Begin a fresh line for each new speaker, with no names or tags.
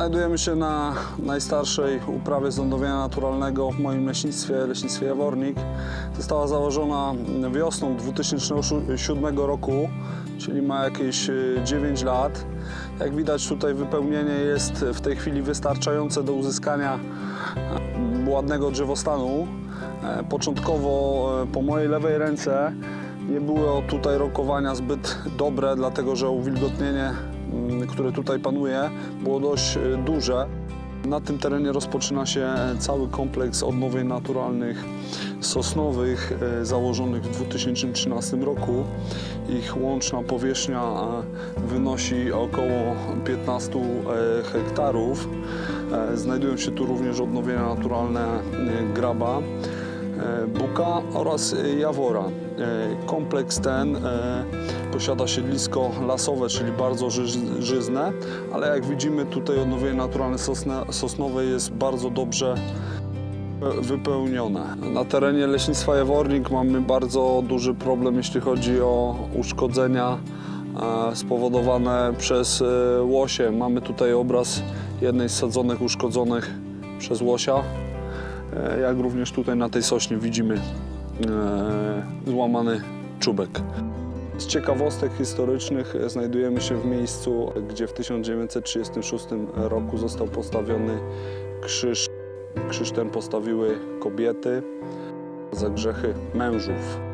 Znajdujemy się na najstarszej uprawie z lądowania naturalnego w moim leśnictwie Jawornik. Została założona wiosną 2007 roku, czyli ma jakieś 9 lat. Jak widać, tutaj wypełnienie jest w tej chwili wystarczające do uzyskania ładnego drzewostanu. Początkowo po mojej lewej ręce nie było tutaj rokowania zbyt dobre, dlatego że uwilgotnienie, które tutaj panuje, było dość duże. Na tym terenie rozpoczyna się cały kompleks odnowień naturalnych sosnowych założonych w 2013 roku. Ich łączna powierzchnia wynosi około 15 hektarów. Znajdują się tu również odnowienia naturalne graba, buka oraz jawora. Kompleks ten posiada siedlisko lasowe, czyli bardzo żyzne, ale jak widzimy, tutaj odnowienie naturalne sosnowe jest bardzo dobrze wypełnione. Na terenie leśnictwa Jawornik mamy bardzo duży problem, jeśli chodzi o uszkodzenia spowodowane przez łosie. Mamy tutaj obraz jednej z sadzonek uszkodzonych przez łosia, jak również tutaj na tej sośnie widzimy złamany czubek. Z ciekawostek historycznych znajdujemy się w miejscu, gdzie w 1936 roku został postawiony krzyż. Krzyż ten postawiły kobiety za grzechy mężów.